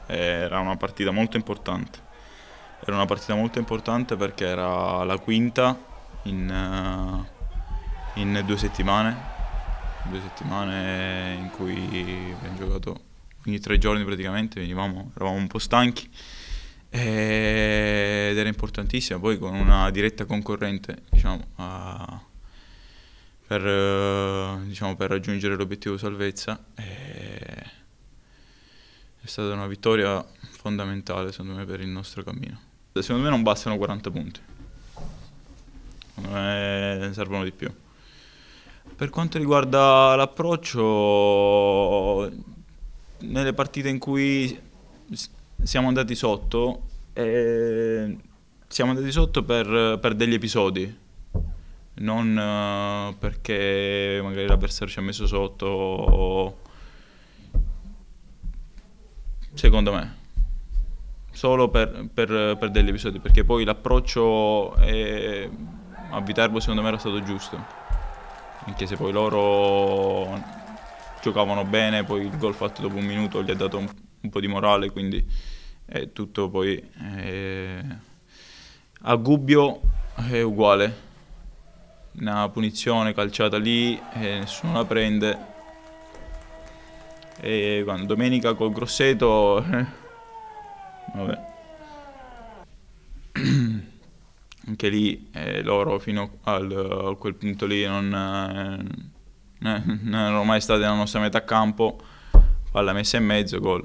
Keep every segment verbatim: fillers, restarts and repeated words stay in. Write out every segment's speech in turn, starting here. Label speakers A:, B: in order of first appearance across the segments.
A: era una partita molto importante. Era una partita molto importante perché era la quinta in, uh, in due settimane, due settimane in cui abbiamo giocato ogni tre giorni praticamente, venivamo, eravamo un po' stanchi ed era importantissima, poi con una diretta concorrente, diciamo, a, per, uh, diciamo, per raggiungere l'obiettivo salvezza. E è stata una vittoria fondamentale secondo me per il nostro cammino. Secondo me non bastano quaranta punti, secondo me ne servono di più. Per quanto riguarda l'approccio, nelle partite in cui siamo andati sotto, eh, siamo andati sotto per, per degli episodi, non uh, perché magari l'avversario ci ha messo sotto, secondo me. Solo per, per, per degli episodi, perché poi l'approccio è, a Viterbo secondo me era stato giusto, anche se poi loro giocavano bene, poi il gol fatto dopo un minuto gli ha dato un, un po' di morale, quindi è tutto poi è... a Gubbio è uguale, una punizione calciata lì e nessuno la prende, e quando domenica col Grosseto vabbè. Anche lì eh, loro fino al, a quel punto lì non, eh, non erano mai stati nella nostra metà campo, palla messa in mezzo, gol.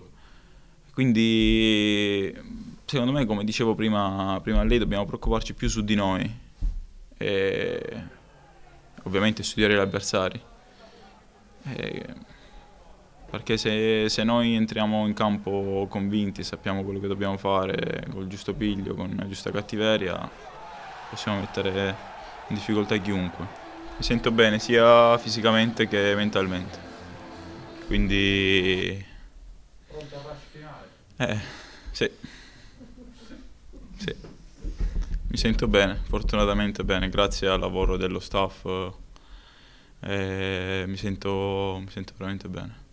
A: Quindi secondo me, come dicevo prima, prima a lei, dobbiamo preoccuparci più su di noi e ovviamente studiare gli avversari. E, perché se, se noi entriamo in campo convinti, sappiamo quello che dobbiamo fare, col giusto piglio, con la giusta cattiveria, possiamo mettere in difficoltà chiunque. Mi sento bene sia fisicamente che mentalmente. Quindi...
B: Pronto al rush finale?
A: Eh, sì. Sì. Mi sento bene, fortunatamente bene, grazie al lavoro dello staff. Eh, mi sento, mi sento veramente bene.